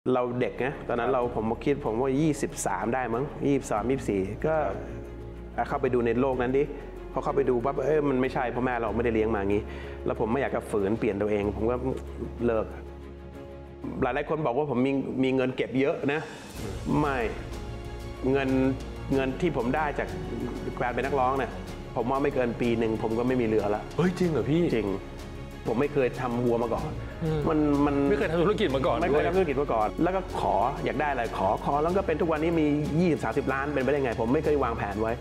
เราเด็กนะตอนนั้นผมคิดผมว่า23ได้มั้ง23 24ก็เข้าไปดูในโลกนั้นดิพอเข้าไปดูปั๊บมันไม่ใช่เพราะแม่เราไม่ได้เลี้ยงมางี้แล้วผมไม่อยากจะฝืนเปลี่ยนตัวเองผมก็เลิกหลายคนบอกว่าผมมีเงินเก็บเยอะนะไม่เงินที่ผมได้จากการเป็นนักร้องเนี่ยผมว่าไม่เกินปีหนึ่งผมก็ไม่มีเหลือละเฮ้ยจริงเหรอพี่จริงผมไม่เคยทำวัวมาก่อนมันไม่เคยทำธุรกิจมาก่อนไม่เคยทำธุรกิจมาก่อนแล้วก็ขออยากได้อะไรขอแล้วก็เป็นทุกวันนี้มี20-30 ล้านเป็นไปได้ไงผมไม่เคยวางแผนไว้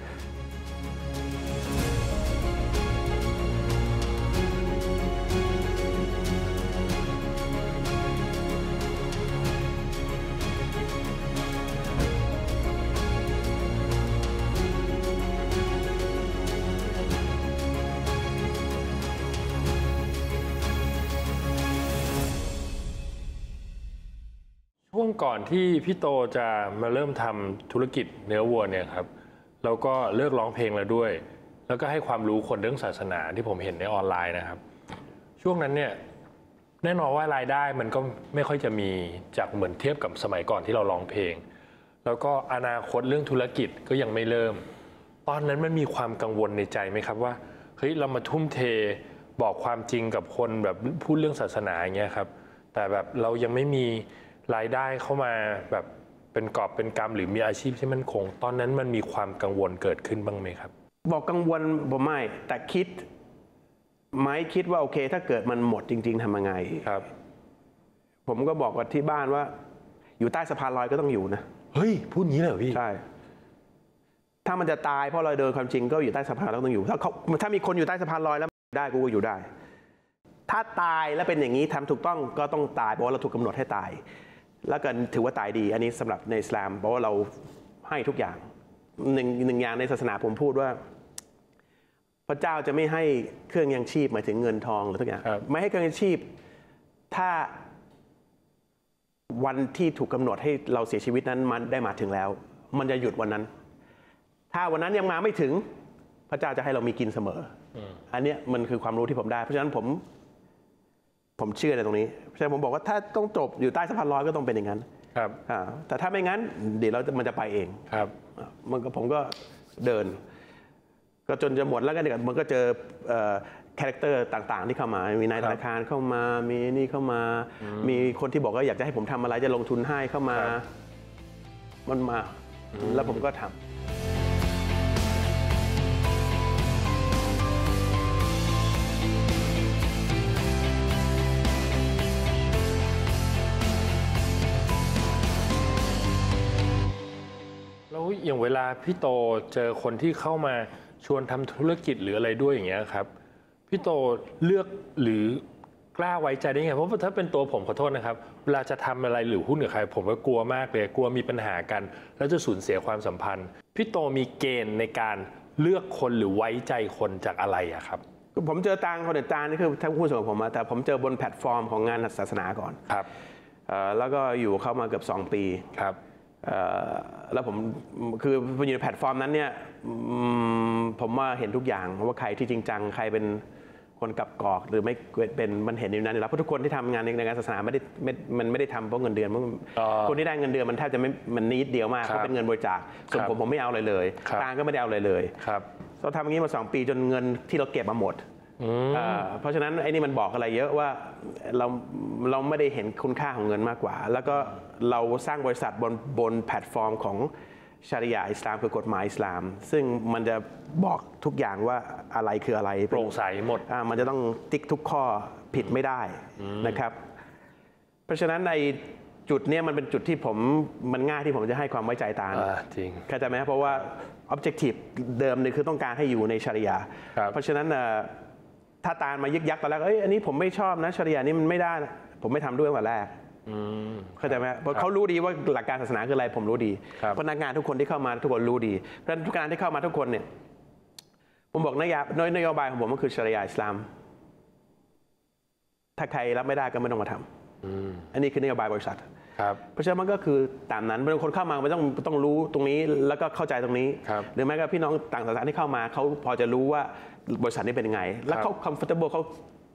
ช่วงก่อนที่พี่โตจะมาเริ่มทำธุรกิจเนื้อวัวเนี่ยครับแล้วก็เลิกร้องเพลงแล้วด้วยแล้วก็ให้ความรู้คนเรื่องศาสนาที่ผมเห็นในออนไลน์นะครับช่วงนั้นเนี่ยแน่นอนว่ารายได้มันก็ไม่ค่อยจะมีจากเหมือนเทียบกับสมัยก่อนที่เราร้องเพลงแล้วก็อนาคตเรื่องธุรกิจก็ยังไม่เริ่มตอนนั้นมันมีความกังวลในใจไหมครับว่าเฮ้ยเรามาทุ่มเทบอกความจริงกับคนแบบพูดเรื่องศาสนาอย่างเงี้ยครับแต่แบบเรายังไม่มีรายได้เข้ามาแบบเป็นกอบเป็นกำหรือมีอาชีพที่มั่นคงตอนนั้นมันมีความกังวลเกิดขึ้นบ้างไหมครับบอกกังวลผมไม่แต่คิดว่าโอเคถ้าเกิดมันหมดจริงๆทำยังไงครับผมก็บอกกับที่บ้านว่าอยู่ใต้สะพานลอยก็ต้องอยู่นะเฮ้ยพูดงี้เลยเหรอพี่ใช่ถ้ามันจะตายเพราะเราเดินความจริงก็อยู่ใต้สะพานเราต้องอยู่ถ้ามีคนอยู่ใต้สะพานลอยแล้วได้กูก็อยู่ได้ถ้าตายแล้วเป็นอย่างนี้ทำถูกต้องก็ต้องตายเพราะว่าเราถูกกำหนดให้ตายแล้วก็ถือว่าตายดีอันนี้สำหรับในอิสลามเพราะว่าเราให้ทุกอย่างหนึ่งอย่างในศาสนาผมพูดว่าพระเจ้าจะไม่ให้เครื่องยังชีพหมายถึงเงินทองหรือทุกอย่างไม่ให้เครื่องยังชีพถ้าวันที่ถูกกำหนดให้เราเสียชีวิตนั้นมันได้มาถึงแล้วมันจะหยุดวันนั้นถ้าวันนั้นยังมาไม่ถึงพระเจ้าจะให้เรามีกินเสมออันนี้มันคือความรู้ที่ผมได้เพราะฉะนั้นผมเชื่อในตรงนี้เพราะฉะนั้นผมบอกว่าถ้าต้องจบอยู่ใต้สะพานลอยก็ต้องเป็นอย่างนั้นครับแต่ถ้าไม่งั้นเดี๋ยวมันจะไปเองครับผมก็เดินก็จนจะหมดแล้วก็เดี๋ยวมันก็เจอคาแรคเตอร์ต่างๆที่เข้ามามีนายธนาคารเข้ามามีนี่เข้ามามีคนที่บอกว่าอยากจะให้ผมทำอะไรจะลงทุนให้เข้ามามันมาแล้วผมก็ทำแล้วอย่างเวลาพี่โตเจอคนที่เข้ามาชวนทำธุรกิจหรืออะไรด้วยอย่างเงี้ยครับพี่โตเลือกหรือกล้าไว้ใจได้ไงเพราะถ้าเป็นตัวผมขอโทษนะครับเวลาจะทำอะไรหรือหุ้นกับใครผมก็กลัวมากเลยกลัวมีปัญหากันแล้วจะสูญเสียความสัมพันธ์พี่โตมีเกณฑ์ในการเลือกคนหรือไว้ใจคนจากอะไรอะครับผมเจอตางคนเด็ดตางนี่คือทั้งผู้ส่งผมมาแต่ผมเจอบนแพลตฟอร์มของงานศาสนาก่อนครับแล้วก็อยู่เข้ามาเกือบ2 ปีครับแล้วผมคืออยู่ในแพลตฟอร์มนั้นเนี่ยผมว่าเห็นทุกอย่างว่าใครที่จริงจังใครเป็นคนกับกอกหรือไม่เป็นมันเห็นอยู่นั้นแล้วเพราะทุกคนที่ทำงานในการศาสนามันไม่ได้ทำเพราะเงินเดือนคนที่ได้เงินเดือนมันแทบจะไม่มันนิดเดียวมากเพราะเป็นเงินบริจาคส่วนผมไม่เอาอะไรเลยตางก็ไม่ได้เอาอะไรเลยเราทำอย่างนี้มา2 ปีจนเงินที่เราเก็บมาหมดเพราะฉะนั้นไอ้นี่มันบอกอะไรเยอะว่าเราไม่ได้เห็นคุณค่าของเงินมากกว่าแล้วก็เราสร้างบริษัทบนแพลตฟอร์มของชาริยะห์อิสลามคือกฎหมายอิสลามซึ่งมันจะบอกทุกอย่างว่าอะไรคืออะไรโปร่งใสหมดมันจะต้องติ๊กทุกข้อผิดไม่ได้นะครับเพราะฉะนั้นในจุดนี้มันเป็นจุดที่มันง่ายที่ผมจะให้ความไว้ใจตาจริงเข้าใจไหมเพราะว่า objective เดิมเลยคือต้องการให้อยู่ในชาริยะห์เพราะฉะนั้นถ้าตามายึกยักตอนแรกอันนี้ผมไม่ชอบนะชาริยะห์นี้มันไม่ได้ผมไม่ทำด้วยตั้งแต่แรกเข้าใจไหมเพราะเขารู้ดีว่าหลักการศาสนาคืออะไรผมรู้ดีพนักงานทุกคนที่เข้ามาทุกคนรู้ดีเพราะฉะนั้นทุกการที่เข้ามาทุกคนเนี่ยผมบอกนโยบายของผมก็คือชาริยะห์อิสลามถ้าใครรับไม่ได้ก็ไม่ต้องมาทำอันนี้คือนโยบายบริษัทเพราะฉะนั้นมันก็คือตามนั้นบางคนเข้ามามันต้องรู้ตรงนี้แล้วก็เข้าใจตรงนี้หรือแม้กระทั่งพี่น้องต่างศาสนาที่เข้ามาเขาพอจะรู้ว่าบริษัทนี้เป็นยังไงแล้วเขา comfortable เขา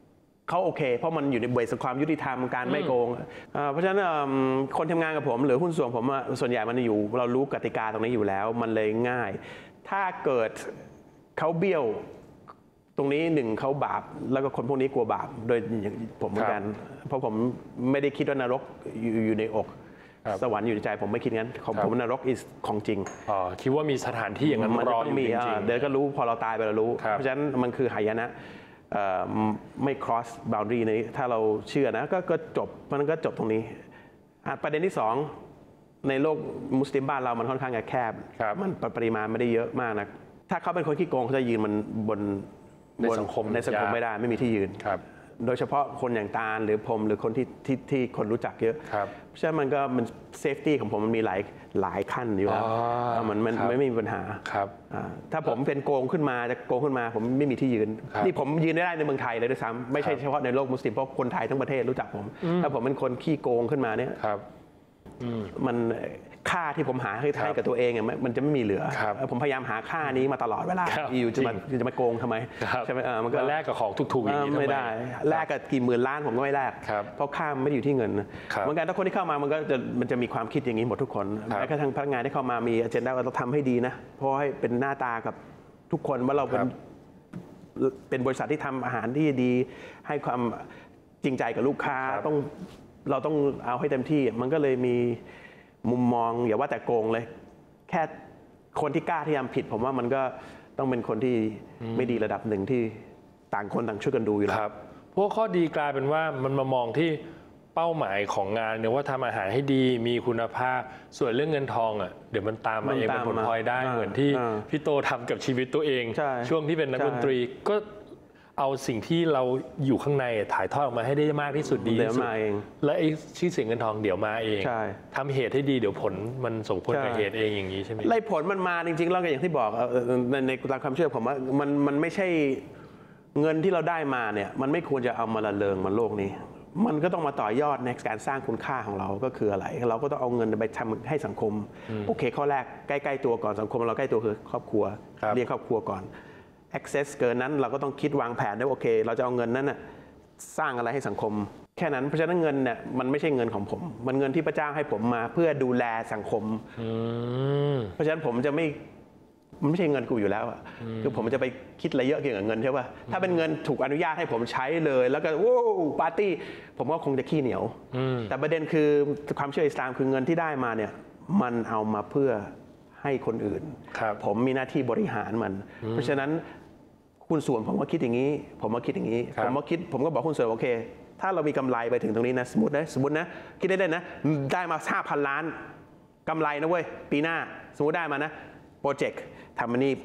เขาโอเคเพราะมันอยู่ในเบสความยุติธรรมการไม่โกงเพราะฉะนั้นคนทำงานกับผมหรือหุ้นส่วนผมส่วนใหญ่มันอยู่เรารู้กติกาตรงนี้อยู่แล้วมันเลยง่าย ถ้าเกิดเขาเบี้ยวตรงนี้หนึ่งเขาบาปแล้วก็คนพวกนี้กลัวบาปโดยอย่างผมเหมือนกันเพราะผมไม่ได้คิดว่านรกอยู่ในอกสวรรค์อยู่ในใจผมไม่คิดงั้นของผมนรกของจริงคิดว่ามีสถานที่อย่างนั้นรออยู่จริงๆเดี๋ยวก็รู้พอเราตายไปเรารู้เพราะฉะนั้นมันคือหายนะไม่ cross boundary นี้ถ้าเราเชื่อนะก็จบมันก็จบตรงนี้ประเด็นที่สองในโลกมุสลิมบ้านเรามันค่อนข้างแคบมันปริมาณไม่ได้เยอะมากนะถ้าเขาเป็นคนขี้โกงเขาจะยืนมันบนในสังคมไม่ได้ไม่มีที่ยืนโดยเฉพาะคนอย่างตาลหรือผมหรือคนที่คนรู้จักเยอะเพราะฉะนั้นมันเซฟตี้ของผมมันมีหลายขั้นอยู่แล้วมันไม่มีปัญหาถ้าผมเป็นโกงขึ้นมาจะโกงขึ้นมาผมไม่มีที่ยืนนี่ผมยืนได้ในเมืองไทยเลยด้วยซ้ำไม่ใช่เฉพาะในโลกมุสลิมเพราะคนไทยทั้งประเทศรู้จักผมถ้าผมเป็นคนขี้โกงขึ้นมาเนี่ยมันค่าที่ผมหาให้กับตัวเองมันจะไม่มีเหลือผมพยายามหาค่านี้มาตลอดเวลาอยู่จะมาโกงทำไมใช่ไหมมันก็แลกกับของถูกๆอย่างนี้ไม่ได้แลกกับกี่หมื่นล้านผมก็ไม่แลกเพราะค่าไม่ได้อยู่ที่เงินเหมือนกันถ้าคนที่เข้ามามันจะมีความคิดอย่างนี้หมดทุกคนแม้กระทั่งพนักงานที่เข้ามามีอเจนดาเราต้องทำให้ดีนะเพราะให้เป็นหน้าตากับทุกคนว่าเราเป็นบริษัทที่ทำอาหารที่ดีให้ความจริงใจกับลูกค้าเราต้องเอาให้เต็มที่มันก็เลยมีมุมมองอย่าว่าแต่โกงเลยแค่คนที่กล้าที่ทำผิดผมว่ามันก็ต้องเป็นคนที่ไม่ดีระดับหนึ่งที่ต่างคนต่างช่วยกันดูอยู่แล้วพวกข้อดีกลายเป็นว่ามันมามองที่เป้าหมายของงานเนี่ยว่าทำอาหารให้ดีมีคุณภาพส่วนเรื่องเงินทองเดี๋ยวมันตามมาเองเป็นผลพลอยได้เหมือนที่พี่โตทำกับชีวิตตัวเองช่วงที่เป็นนักดนตรีก็เอาสิ่งที่เราอยู่ข้างในถ่ายทอดออกมาให้ได้มากที่สุดดีที่สุดและไอ้ชื่อเสียงเงินทองเดี๋ยวมาเองทำเหตุให้ดีเดี๋ยวผลมันส่งผลกับเหตุเองอย่างนี้ใช่ไหมไล่ผลมันมาจริงๆแล้วก็อย่างที่บอกในตามความเชื่อผมว่ามันไม่ใช่เงินที่เราได้มาเนี่ยมันไม่ควรจะเอามาละเลงบนโลกนี้มันก็ต้องมาต่อยอดในการสร้างคุณค่าของเราก็คืออะไรเราก็ต้องเอาเงินไปทำให้สังคมโอเคข้อแรกใกล้ๆตัวก่อนสังคมเราใกล้ตัวคือครอบครัวเลี้ยงครอบครัวก่อนaccess เกินนั้นเราก็ต้องคิดวางแผนได้โอเคเราจะเอาเงินนั้นน่ะสร้างอะไรให้สังคมแค่นั้นเพราะฉะนั้นเงินเนี่ยมันไม่ใช่เงินของผมมันเงินที่พระเจ้าให้ผมมาเพื่อดูแลสังคมเพราะฉะนั้นผมจะมันไม่ใช่เงินกูอยู่แล้วคือผมจะไปคิดอะไรเยอะเกี่ยวกับเงินใช่ป่ะถ้าเป็นเงินถูกอนุญาตให้ผมใช้เลยแล้วก็โอ้ปาร์ตี้ผมก็คงจะขี้เหนียวแต่ประเด็นคือความเชื่ออิสลามคือเงินที่ได้มาเนี่ยมันเอามาเพื่อให้คนอื่นผมมีหน้าที่บริหารมันเพราะฉะนั้นหุ้นส่วนผมก็คิดอย่างนี้ผมก็บอกหุ้นส่วนโอเคถ้าเรามีกำไรไปถึงตรงนี้นะสมมตินะคิดได้นะได้มา 5,000 ล้านกำไรนะเว้ยปีหน้าสมมติได้มานะโปรเจกต์ทำนี้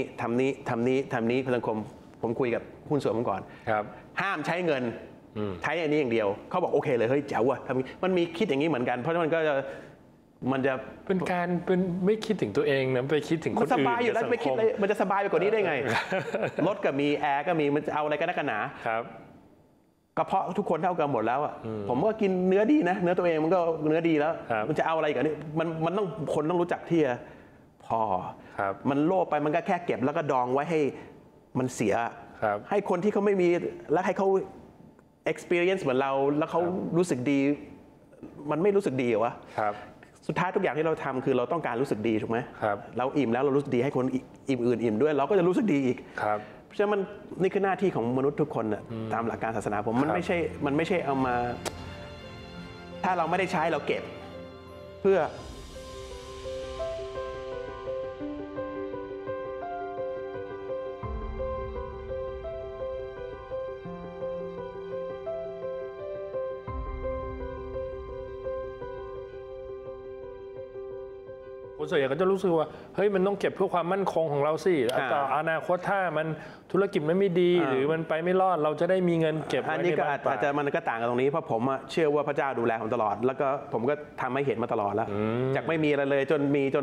สังคมผมคุยกับหุ้นส่วนผมก่อนห้ามใช้เงินใช้อันนี้อย่างเดียวเขาบอกโอเคเลยเฮ้ยแจ๋วว่ะมันมีคิดอย่างนี้เหมือนกันเพราะมันก็จะเป็นการเป็นไม่คิดถึงตัวเองนะไปคิดถึงคนอื่นสบายอยู่แล้วไม่คิดเลยมันจะสบายไปกว่านี้ได้ไง รถก็มีแอร์ก็มีมันจะเอาอะไรกันนักหนาครับกระเพาะทุกคนเท่ากันหมดแล้วผมก็กินเนื้อดีนะเนื้อตัวเองมันก็เนื้อดีแล้วมันจะเอาอะไรกันนี่มันต้องคนต้องรู้จักที่พอมันโลภไปมันก็แค่เก็บแล้วก็ดองไว้ให้มันเสียให้คนที่เขาไม่มีแล้วให้เขา experience เหมือนเราแล้วเขารู้สึกดีมันไม่รู้สึกดีเหรอวะสุดท้ายทุกอย่างที่เราทำคือเราต้องการรู้สึกดีถูกไหมเราอิ่มแล้วเรารู้สึกดีให้คนอื่นอิ่มด้วยเราก็จะรู้สึกดีอีกเพราะฉะนั้นนี่คือหน้าที่ของมนุษย์ทุกคนตามหลักการศาสนาผมมันไม่ใช่เอามาถ้าเราไม่ได้ใช้เราเก็บเพื่อคนส่วนใหญ่ก็จะรู้สึกว่าเฮ้ยมันต้องเก็บเพื่อความมั่นคงของเราสิต่ออนาคตถ้ามันธุรกิจมันไม่ดีหรือมันไปไม่รอดเราจะได้มีเงินเก็บไว้ในบ้านอาจจะมันก็ต่างกันตรงนี้เพราะผมเชื่อว่าพระเจ้าดูแลผมตลอดแล้วก็ผมก็ทำให้เห็นมาตลอดแล้วจากไม่มีอะไรเลยจนมีจน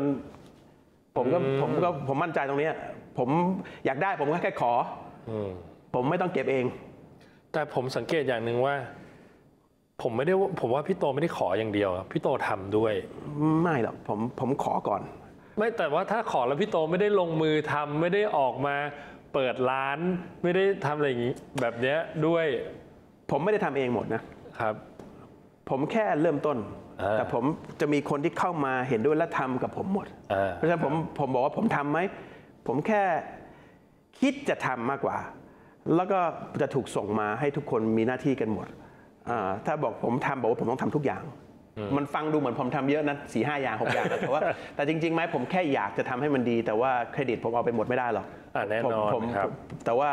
ผมมั่นใจตรงนี้ผมอยากได้ผมก็แค่ขอผมไม่ต้องเก็บเองแต่ผมสังเกตอย่างหนึ่งว่าผมว่าพี่โตไม่ได้ขออย่างเดียวพี่โตทำด้วยไม่หรอกผมขอก่อนไม่แต่ว่าถ้าขอแล้วพี่โตไม่ได้ลงมือทำไม่ได้ออกมาเปิดร้านไม่ได้ทำอะไรอย่างนี้แบบนี้ด้วยผมไม่ได้ทำเองหมดนะครับ ผมแค่เริ่มต้น แต่ผมจะมีคนที่เข้ามาเห็นด้วยและทำกับผมหมด เพราะฉะนั้นผมบอกว่าผมทำไหมผมแค่คิดจะทำมากกว่า แล้วก็จะถูกส่งมาให้ทุกคนมีหน้าที่กันหมดถ้าบอกผมทำบอกว่าผมต้องทำทุกอย่าง มันฟังดูเหมือนผมทำเยอะนะ4-5 อย่าง6 อย่างแต่ว่าแต่จริงๆไหมผมแค่อยากจะทำให้มันดี แต่ว่าเครดิตผมเอาไปหมดไม่ได้หรอกแน่นอนครับแต่ว่า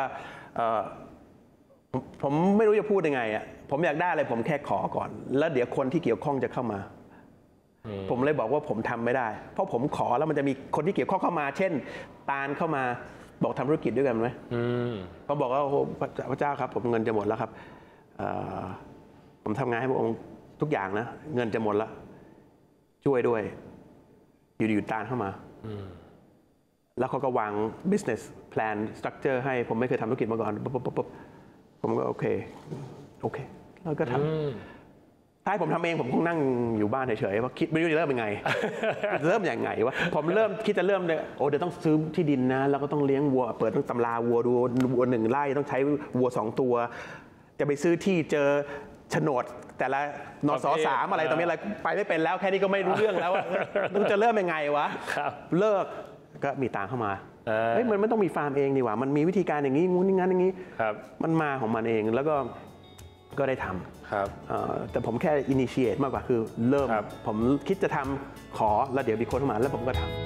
ผมไม่รู้จะพูดยังไงอ่ะผมอยากได้อะไรผมแค่ขอก่อน แล้วเดี๋ยวคนที่เกี่ยวข้องจะเข้ามาผมเลยบอกว่าผมทำไม่ได้ เพราะผมขอแล้วมันจะมีคนที่เกี่ยวข้องเข้ามา เช่นตาลเข้ามาบอกทำธุรกิจด้วยกันไหมเขาบอกว่าโอ้พระเจ้าครับผมเงินจะหมดแล้วครับผมทำงานให้พระองค์ทุกอย่างนะเงินจะหมดแล้วช่วยด้วยอยู่ตาลเข้ามาแล้วเขาก็วาง business plan structure ให้ผมไม่เคยทำธุรกิจมาก่อนปุ๊บผมก็โอเคแล้วก็ทำถ้าให้ผมทำเองผมคงนั่งอยู่บ้านเฉยๆว่าคิดไม่รู้จะเริ่มยังไง เริ่มยังไงวะผมเริ่มคิดจะเริ่มเลยเดี๋ยวต้องซื้อที่ดินนะแล้วก็ต้องเลี้ยงวัวเปิดต้องตำราวัวดูวัว1 ไร่ต้องใช้วัว2 ตัวจะไปซื้อที่เจอโฉนดแต่ละนส3อะไรตรงนี้อะไรไปไม่เป็นแล้วแค่นี้ก็ไม่รู้เรื่องแล้วต้องจะเริ่มยังไงวะเลิกก็มีตังเข้ามาเฮ้ยมันไม่ต้องมีฟาร์มเองนี่หว่ามันมีวิธีการอย่างนี้งูนี่งั้นอย่างนี้มันมาของมันเองแล้วก็ได้ทำแต่ผมแค่ initiate มากกว่าคือเริ่มผมคิดจะทำขอแล้วเดี๋ยวมีคนเข้ามาแล้วผมก็ทำ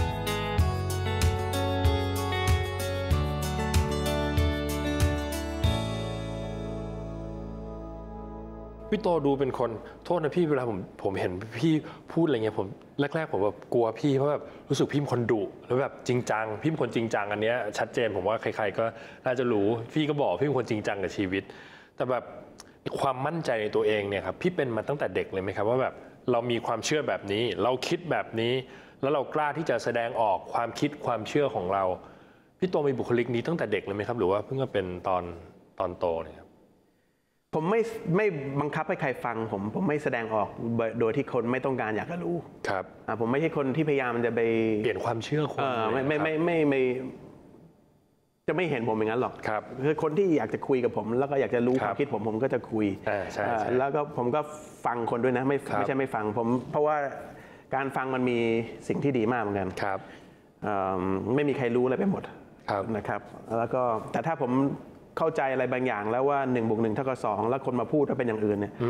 พี่โตดูเป็นคนโทษนะพี่เวลาผมเห็นพี่พูดอะไรเงี้ยผมแรกๆผมแบบกลัวพี่เพราะแบบรู้สึกพี่เป็นคนดุแล้วแบบจริงจังพี่เป็นคนจริงจังอันเนี้ยชัดเจนผมว่าใครๆก็น่าจะรู้พี่ก็บอกพี่เป็นคนจริงจังกับชีวิตแต่แบบความมั่นใจในตัวเองเนี่ยครับพี่เป็นมาตั้งแต่เด็กเลยไหมครับว่าแบบเรามีความเชื่อแบบนี้เราคิดแบบนี้แล้วเรากล้าที่จะแสดงออกความคิดความเชื่อของเราพี่โตมีบุคลิกนี้ตั้งแต่เด็กเลยไหมครับหรือว่าเพิ่งมาเป็นตอนโตเนี่ยผมไม่บังคับให้ใครฟังผมไม่แสดงออกโดยที่คนไม่ต้องการอยากจะรู้ครับผมไม่ใช่คนที่พยายามจะไปเปลี่ยนความเชื่อคนไม่จะไม่เห็นผมอย่างนั้นหรอกคือคนที่อยากจะคุยกับผมแล้วก็อยากจะรู้ความคิดผมก็จะคุยแล้วก็ผมก็ฟังคนด้วยนะไม่ใช่ไม่ฟังผมเพราะว่าการฟังมันมีสิ่งที่ดีมากเหมือนกันไม่มีใครรู้อะไรไปหมดนะครับแล้วก็แต่ถ้าผมเข้าใจอะไรบางอย่างแล้วว่า1+1 เท่ากับ2แล้วคนมาพูดว่าเป็นอย่างอื่นเนี่ย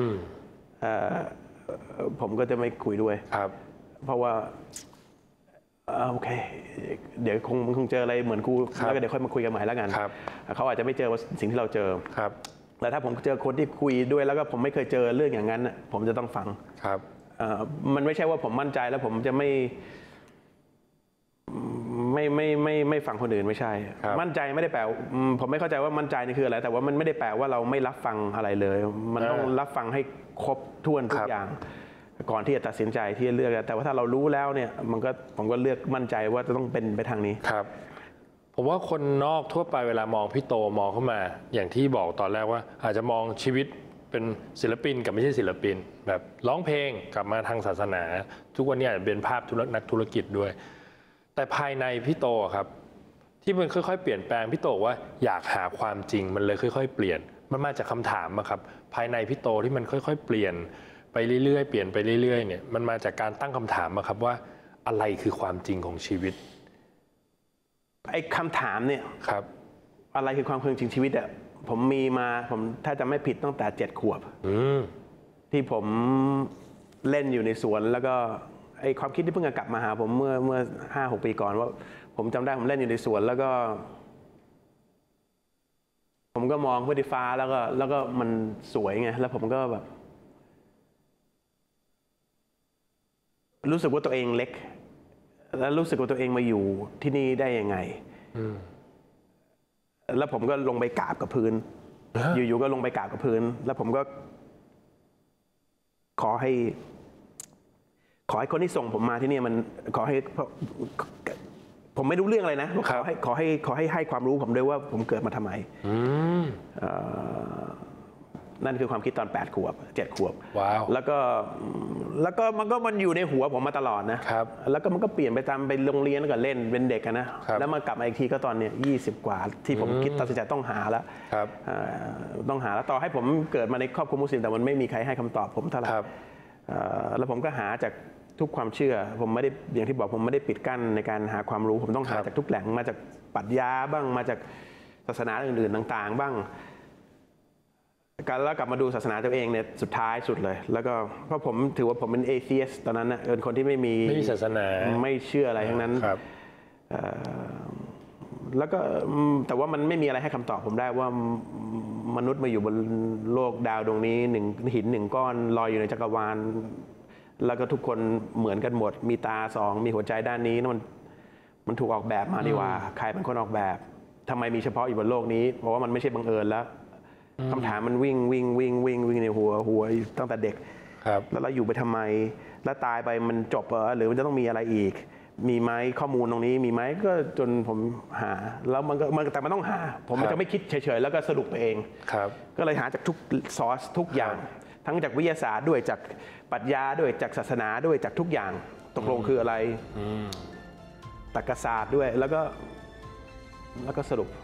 ผมก็จะไม่คุยด้วยเพราะว่าโอเคเดี๋ยวคงเจออะไรเหมือนกูแล้วก็เดี๋ยวค่อยมาคุยกันใหม่แล้วกันเขาอาจจะไม่เจอสิ่งที่เราเจอแต่ถ้าผมเจอคนที่คุยด้วยแล้วก็ผมไม่เคยเจอเรื่องอย่างนั้นผมจะต้องฟังมันไม่ใช่ว่าผมมั่นใจแล้วผมจะไม่ฟังคนอื่นไม่ใช่มั่นใจไม่ได้แปลผมไม่เข้าใจว่ามั่นใจนี่คืออะไรแต่ว่ามันไม่ได้แปลว่าเราไม่รับฟังอะไรเลยมันต้องรับฟังให้ครบถ้วนทุกอย่างก่อนที่จะตัดสินใจที่จะเลือกแต่ว่าถ้าเรารู้แล้วเนี่ยผมก็เลือกมั่นใจว่าจะต้องเป็นไปทางนี้ครับผมว่าคนนอกทั่วไปเวลามองพี่โตมองเข้ามาอย่างที่บอกตอนแรกว่าอาจจะมองชีวิตเป็นศิลปินกับไม่ใช่ศิลปินแบบร้องเพลงกลับมาทางศาสนาทุกวันนี้เป็นภาพนักธุรกิจด้วยแต่ภายในพี่โตครับที่มันค่อยๆเปลี่ยนแปลงพี่โตว่าอยากหาความจริงมันเลยค่อยๆเปลี่ยนมันมาจากคำถามครับภายในพี่โตที่มันค่อยๆเปลี่ยนไปเรื่อยๆเปลี่ยนไปเรื่อยๆเนี่ยมันมาจากการตั้งคำถามครับว่าอะไรคือความจริงของชีวิตไอ้คำถามเนี่ยครับอะไรคือความจริงชีวิตอ่ะผมมีมาผมถ้าจะไม่ผิดตั้งแต่7 ขวบที่ผมเล่นอยู่ในสวนแล้วก็ไอ้ความคิดที่เพิ่งจะกลับมาหาผมเมื่อ5-6 ปีก่อนว่าผมจำได้ผมเล่นอยู่ในสวนแล้วก็ผมก็มองพื้นฟ้าแล้วก็มันสวยไงแล้วผมก็แบบรู้สึกว่าตัวเองเล็กแล้วรู้สึกว่าตัวเองมาอยู่ที่นี่ได้ยังไงแล้วผมก็ลงไปกราบกับพื้นอยู่ๆก็ลงไปกราบกับพื้นแล้วผมก็ขอให้คนที่ส่งผมมาที่นี่มันขอให้ผมไม่รู้เรื่องอะไรนะขอให้ความรู้ผมด้วยว่าผมเกิดมาทำไมนั่นคือความคิดตอน8 ขวบ 7 ขวบว้าวแล้วก็มันอยู่ในหัวผมมาตลอดนะครับ แล้วก็มันก็เปลี่ยนไปตามไปโรงเรียนแล้วก็เล่นเป็นเด็กนะครับ แล้วมากลับมาอีกทีก็ตอนเนี้ย20 กว่าที่ผมคิดตัดสินใจต้องหาแล้วครับต้องหาแล้วต่อให้ผมเกิดมาในครอบครัวมุสลิมแต่มันไม่มีใครให้คำตอบผมเท่าไหร่ครับแล้วผมก็หาจากทุกความเชื่อผมไม่ได้อย่างที่บอกผมไม่ได้ปิดกั้นในการหาความรู้ผมต้องหาจากทุกแหล่งมาจากปรัชญาบ้างมาจากศาสนาอื่นๆต่างๆบ้างแล้วกลับมาดูศาสนาตัวเองเนี่ยสุดท้ายสุดเลย แล้วก็เพราะผมถือว่าผมเป็นเอเทียสตอนนั้นนะเป็นคนที่ไม่มีศาสนาไม่เชื่ออะไรทั้งนั้นครับแล้วก็แต่ว่ามันไม่มีอะไรให้คำตอบผมได้ว่ามนุษย์มาอยู่บนโลกดาวดวงนี้หิน1 ก้อนลอยอยู่ในจักรวาลแล้วก็ทุกคนเหมือนกันหมดมีตา2มีหัวใจด้านนี้มันถูกออกแบบมาดีว่าใครเป็นคนออกแบบทำไมมีเฉพาะอยู่บนโลกนี้เพราะว่ามันไม่ใช่บังเอิญแล้วคำถามมันวิ่งในหัวตั้งแต่เด็กครับแล้วเราอยู่ไปทำไมแล้วตายไปมันจบหรือมันจะต้องมีอะไรอีกมีไหมข้อมูลตรงนี้มีไหมก็จนผมหาแล้วแต่มันต้องหาผมจะไม่คิดเฉยๆแล้วก็สรุปไปเองครับก็เลยหาจากทุกซอสทุกอย่างทั้งจากวิทยาศาสตร์ด้วยจากปรัชญาด้วยจากศาสนาด้วยจากทุกอย่างตกลงคืออะไรตรรกศาสตร์ด้วยแล้วก็สรุป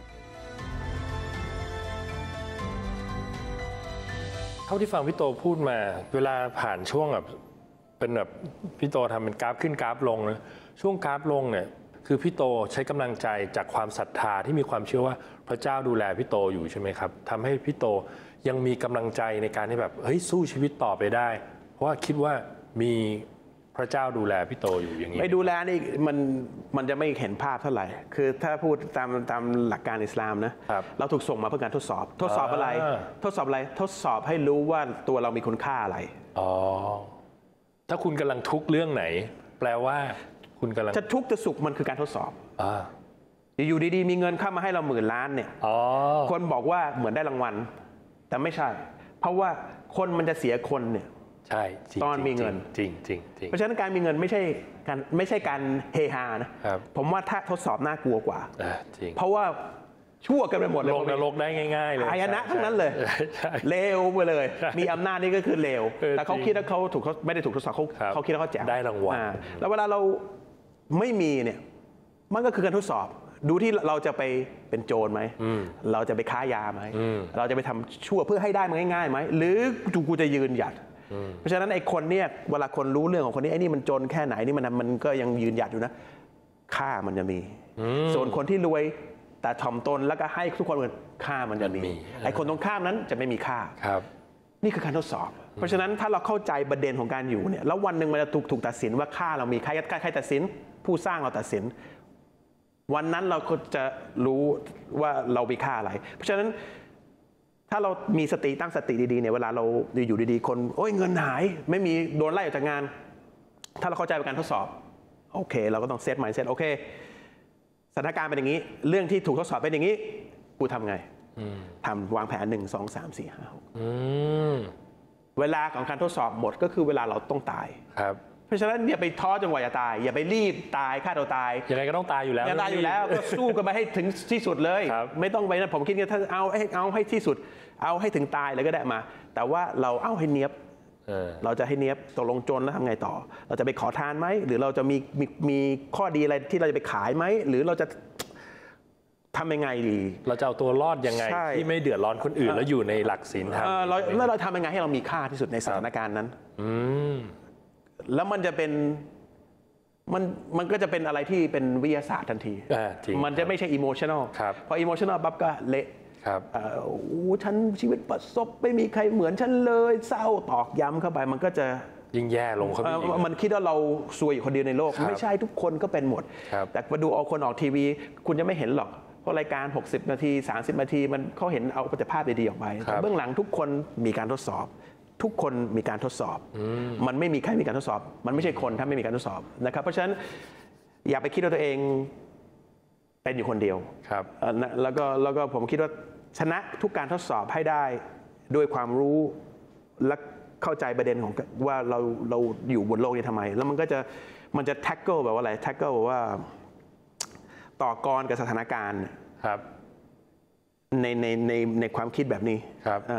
เท่าที่ฟังพี่โตพูดมาเวลาผ่านช่วงแบบเป็นแบบพี่โตทำเป็นกราฟขึ้นกราฟลงนะช่วงกราฟลงเนี่ยคือพี่โตใช้กำลังใจจากความศรัทธาที่มีความเชื่อว่าพระเจ้าดูแลพี่โตอยู่ใช่ไหมครับทำให้พี่โตยังมีกำลังใจในการที่แบบเฮ้ยสู้ชีวิตต่อไปได้ เพราะว่าคิดว่ามีพระเจ้าดูแลพี่โตอยู่อย่างนี้ไม่ดูแลนี่มันจะไม่เห็นภาพเท่าไหร่คือถ้าพูดตามหลักการอิสลามนะเราถูกส่งมาเพื่อการทดสอบอะไรทดสอบให้รู้ว่าตัวเรามีคุณค่าอะไรอ๋อถ้าคุณกำลังทุกข์เรื่องไหนแปลว่าคุณกำลังจะทุกข์จะสุขมันคือการทดสอบอยู่ดีๆมีเงินเข้ามาให้เรา10,000 ล้านเนี่ยคนบอกว่าเหมือนได้รางวัลแต่ไม่ใช่เพราะว่าคนมันจะเสียคนเนี่ยใช่ตอนมีเงินจริงเพราะฉะนั้นการมีเงินไม่ใช่การเฮฮานะผมว่าถ้าทดสอบน่ากลัวกว่าเพราะว่าชั่วกันไปหมดเลยลงนรกได้ง่ายๆเลยอายนะทั้งนั้นเลยเลวไปเลยมีอำนาจนี่ก็คือเลวแต่เขาคิดว่าเขาไม่ได้ถูกทดสอบเขาคิดว่าเขาแจ๋วได้รางวัลแล้วเวลาเราไม่มีเนี่ยมันก็คือการทดสอบดูที่เราจะไปเป็นโจรไหมเราจะไปค้ายาไหมเราจะไปทำชั่วเพื่อให้ได้มันง่ายๆไหมหรือกูจะยืนหยัดเพราะฉะนั้นไอ้คนเนี่ยเวลาคนรู้เรื่องของคนนี้ไอ้นี่มันจนแค่ไหนนี่มันก็ยังยืนหยัดอยู่นะค่ามันจะมีส่วนคนที่รวยแต่ถ่อมตนแล้วก็ให้ทุกคนเหมือนค่ามันจะมีไอ้คนตรงข้ามนั้นจะไม่มีค่านี่คือการทดสอบเพราะฉะนั้นถ้าเราเข้าใจประเด็นของการอยู่เนี่ยแล้ววันหนึ่งมันจะถูกตัดสินว่าค่าเรามีใครตัดสินผู้สร้างเราตัดสินวันนั้นเราก็จะรู้ว่าเรามีค่าอะไรเพราะฉะนั้นถ้าเรามีสติตั้งสติดีๆเนี่ยเวลาเราอยู่ดีๆคนโอ้ยเงินหายไม่มีโดนไล่ออกจากงานถ้าเราเข้าใจการทดสอบโอเคเราก็ต้องเซต mindset โอเคสถานการณ์เป็นอย่างนี้เรื่องที่ถูกทดสอบเป็นอย่างนี้กูทำไงทำวางแผน1 2 3 4 5 6เวลาของการทดสอบหมดก็คือเวลาเราต้องตายครับเพราะฉะนั้นอย่าไปท้อจนกว่าจะตายอย่าไปรีบตายฆ่าตัวตายยังไงก็ต้องตายอยู่แล้วตายอยู่แล้วก็สู้กันไปให้ถึงที่สุดเลยไม่ต้องไปนะผมคิดว่าถ้าเอาให้ที่สุดเอาให้ถึงตายเลยก็ได้มาแต่ว่าเราเอาให้เนียบเราจะให้เนียบตกลงจนแล้วทำไงต่อเราจะไปขอทานไหมหรือเราจะมีข้อดีอะไรที่เราจะไปขายไหมหรือเราจะทำยังไงดีเราจะเอาตัวรอดยังไงที่ไม่เดือดร้อนคนอื่นแล้วอยู่ในหลักศีลธรรมแล้วเราทำยังไงให้เรามีค่าที่สุดในสถานการณ์นั้นแล้วมันจะเป็นมันก็จะเป็นอะไรที่เป็นวิทยาศาสตร์ทันทีมันจะไม่ใช่อิโมชันอลพออิโมชันอลปั๊บก็เละฉันชีวิตประสบไม่มีใครเหมือนฉันเลยเศร้าตอกย้ำเข้าไปมันก็จะยิ่งแย่ลงเข้าไปมันคิดว่าเราซวยอยู่คนเดียวในโลกไม่ใช่ทุกคนก็เป็นหมดแต่มาดูเอาคนออกทีวีคุณจะไม่เห็นหรอกเพราะรายการ60 นาที30 นาทีมันเขาเห็นเอาแต่ภาพดีๆออกไปแต่เบื้องหลังทุกคนมีการทดสอบทุกคนมีการทดสอบมันไม่มีใครมีการทดสอบมันไม่ใช่คนถ้าไม่มีการทดสอบนะครับเพราะฉะนั้นอย่าไปคิดว่าตัวเองเป็นอยู่คนเดียวแล้วก็ผมคิดว่าชนะทุกการทดสอบให้ได้ด้วยความรู้และเข้าใจประเด็นของว่าเราอยู่บนโลกนี้ทำไมแล้วมันจะแท็กเกิลแบบว่าอะไรแท็กเกิลแบบว่าต่อกรกับสถานการณ์ในความคิดแบบนี้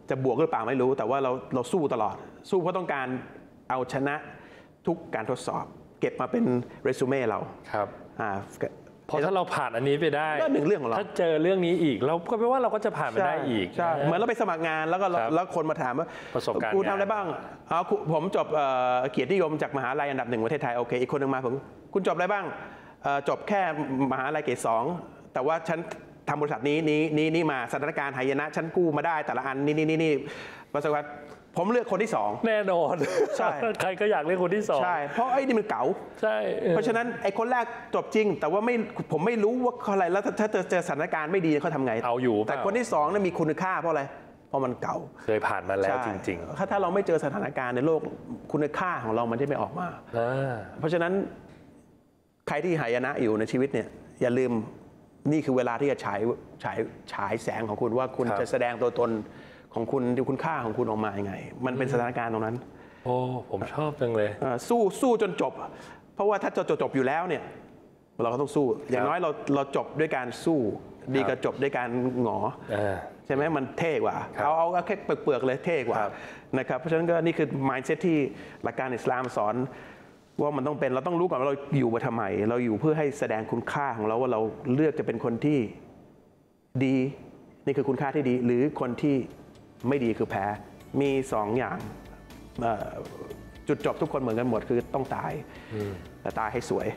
จะบวกหรือเปล่าไม่รู้ แต่ว่าเราสู้ตลอดสู้เพราะต้องการเอาชนะทุกการทดสอบ เก็บมาเป็นเรซูเม่เราครับอ่าเพราะถ้าเราผ่านอันนี้ไปได้ก็หนึ่งเรื่องของเราถ้าเจอเรื่องนี้อีกเราก็แปลว่าเราก็จะผ่านไปได้อีกใช่เหมือนเราไปสมัครงานแล้วก็ครับแล้วคนมาถามว่าประสบการณ์ครูทำอะไรบ้างผมจบเกียรตินิยมจากมหาลัยอันดับ 1ประเทศไทยโอเคอีกคนหนึ่งมาผมคุณจบอะไรบ้างจบแค่มหาลัยเกรด2แต่ว่าฉันทำบริษัทนี้มาสถานการณ์หายนะฉันกู้มาได้แต่ละอันนี่ประสบการณ์ผมเลือกคนที่2 แน่นอนใช่ใครก็อยากเล่นคนที่สองใช่เพราะไอ้นี่มันเก๋าใช่เพราะฉะนั้นไอ้คนแรกจบจริง แต่ว่าผมไม่รู้ว่าอะไรแล้วถ้าเจอสถานการณ์ไม่ดีเขาทำไงเอาอยู่แต่คนที่2นั้นมีคุณค่าเพราะอะไรเพราะมันเก่าเคยผ่านมาแล้วจริงถ้าเราไม่เจอสถานการณ์ในโลกคุณค่าของเรามันจะไม่ออกมา เพราะฉะนั้นใครที่หายนะอยู่ในชีวิตเนี่ยอย่าลืมนี่คือเวลาที่จะฉายแสงของคุณว่าคุณครับจะแสดงตัวตนของคุณค่าของคุณออกมายังไง มันเป็นสถานการณ์ตรงนั้นโอ้ผมชอบจังเลยสู้จนจบ เพราะว่าถ้าจบอยู่แล้วเนี่ยเราก็ต้องสู้ อย่างน้อยเราจบด้วยการสู้ดีกว่าจบด้วยการหงอใช่ไหมมันเท่กว่าเอาแค่เปลือกเลยเท่กว่านะครับเพราะฉะนั้นก็นี่คือ mindset ที่หลักการอิสลามสอนว่ามันต้องเป็นเราต้องรู้ก่อนว่าเราอยู่มาทำไมเราอยู่เพื่อให้แสดงคุณค่าของเราว่าเราเลือกจะเป็นคนที่ดีนี่คือคุณค่าที่ดีหรือคนที่ไม่ดีคือแพ้มี2 อย่างจุดจบทุกคนเหมือนกันหมดคือต้องตายแต่ตายให้สวย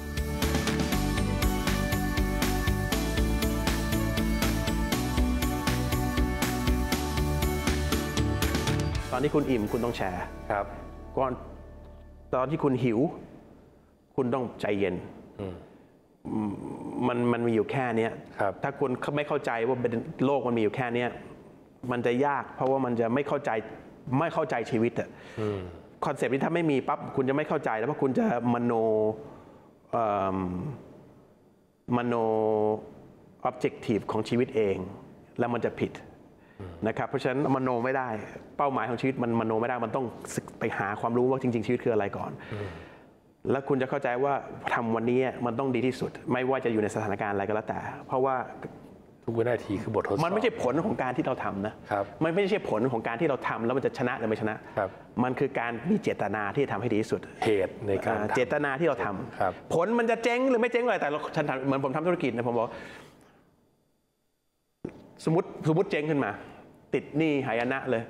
ตอนที่คุณอิ่มคุณต้องแชร์ครับก่อนตอนที่คุณหิวคุณต้องใจเย็นมันมีอยู่แค่นี้ถ้าคุณไม่เข้าใจว่าโลกมันมีอยู่แค่นี้มันจะยากเพราะว่ามันจะไม่เข้าใจชีวิตอะคอนเซปต์นี้ถ้าไม่มีปั๊บคุณจะไม่เข้าใจแล้วเพราะคุณจะมโนobjective ของชีวิตเองแล้วมันจะผิดนะครับเพราะฉะนั้นมโนไม่ได้เป้าหมายของชีวิตมันมโนไม่ได้มันต้องไปหาความรู้ว่าจริงๆชีวิตคืออะไรก่อนแล้วคุณจะเข้าใจว่าทำวันนี้มันต้องดีที่สุดไม่ว่าจะอยู่ในสถานการณ์อะไรก็แล้วแต่เพราะว่าทุกวินาทีคือบททดสอบมันไม่ใช่ผลของการที่เราทำนะมันไม่ใช่ผลของการที่เราทำแล้วมันจะชนะหรือไม่ชนะมันคือการมีเจตนาที่จะทำให้ดีที่สุดเหตุในการเจตนาที่เราทำผลมันจะเจ๊งหรือไม่เจ๊งอะไรแต่ฉันทำเหมือนผมทำธุรกิจนะผมบอกสมมติเจ๊งขึ้นมาติดหนี้หายนะเลย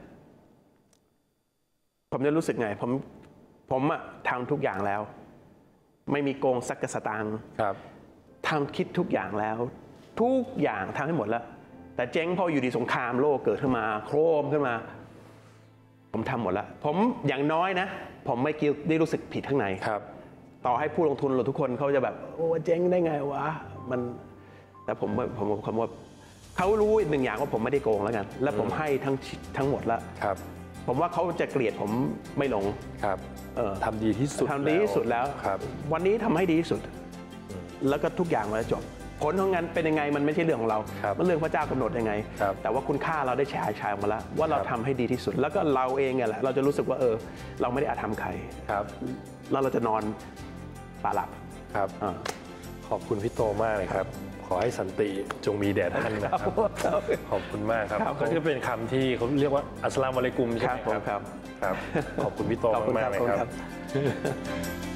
ผมจะรู้สึกไงผมทำทุกอย่างแล้วไม่มีโกงสักกระสตางค์ทำคิดทุกอย่างแล้วทุกอย่างทำให้หมดแล้วแต่เจ๊งพออยู่ดีสงครามโลกเกิดขึ้นมาโครมขึ้นมาผมทำหมดแล้วผมอย่างน้อยนะผมไม่ได้รู้สึกผิดข้างในต่อให้ผู้ลงทุนเราทุกคนเขาจะแบบโอ้เจ๊งได้ไงวะมันแต่ผมว่าเขารู้อีกหนึ่งอย่างว่าผมไม่ได้โกงแล้วกันและผมให้ทั้งหมดแล้วผมว่าเขาจะเกลียดผมไม่ลงทำดีที่สุดแล้ววันนี้ทำให้ดีที่สุดแล้วก็ทุกอย่างมันจะจบผลของงานเป็นยังไงมันไม่ใช่เรื่องของเรามันเรื่องพระเจ้ากำหนดยังไงแต่ว่าคุณค่าเราได้ฉายออกมาแล้วว่าเราทำให้ดีที่สุดแล้วก็เราเองแหละเราจะรู้สึกว่าเราไม่ได้อาธรรมใครแล้วเราจะนอนตาหลับขอบคุณพี่โตมากเลยครับขอให้สันติจงมีแด่ท่านนะครับขอบคุณมากครับก็จะเป็นคำที่เขาเรียกว่าอัสสลามุอะลัยกุมใช่ไหมครับขอบคุณพี่โตมากๆเลยครับ